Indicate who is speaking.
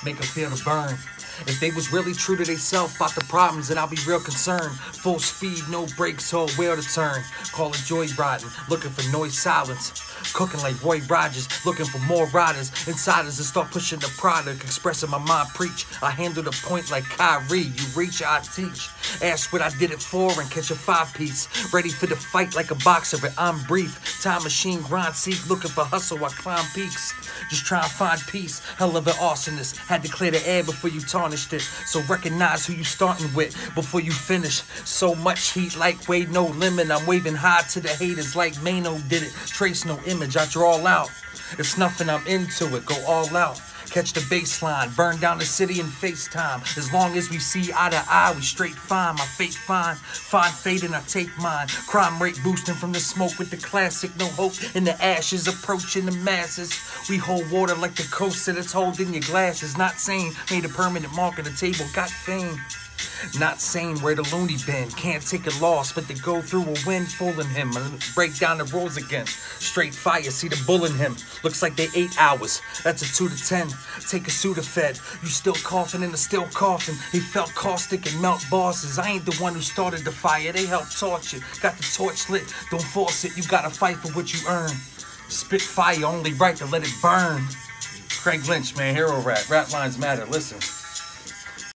Speaker 1: make them feel the burn. If they was really true to theyself about the problems, then I'll be real concerned. Full speed, no brakes, or wheel to turn. Call it joyriding, looking for noise silence. Cooking like Roy Rogers, looking for more riders. Insiders that start pushing the product, expressing my mind, preach. I handle the point like Kyrie, you reach, I teach. Ask what I did it for and catch a 5-piece. Ready for the fight like a boxer, but I'm brief. Time machine, grind, seek, looking for hustle, I climb peaks. Just try and find peace, hell of an arsonist. Had to clear the air before you tarnished it. So recognize who you starting with before you finish. So much heat like Wade, no limit. I'm waving high to the haters like Mano did it. Trace no image, I draw all out. It's nothing, I'm into it, go all out. Catch the baseline, burn down the city in FaceTime. As long as we see eye to eye, we straight fine. My fate fine, find fate and I take mine. Crime rate boosting from the smoke with the classic. No hope in the ashes, approaching the masses. We hold water like the coast that it's holding your glasses. Not sane, made a permanent mark on the table, got fame. Not sane where the loony been. Can't take a loss, but to go through a win, fooling him. Break down the rules again. Straight fire, see the bull in him. Looks like they 8 hours. That's a 2 to 10. Take a Sudafed. You still coughing and still coughing. He felt caustic and melt bosses. I ain't the one who started the fire. They helped torch it. Got the torch lit. Don't force it. You gotta fight for what you earn. Spit fire, only right to let it burn. Craig Lynch, man, hero rap. Rap lines matter. Listen.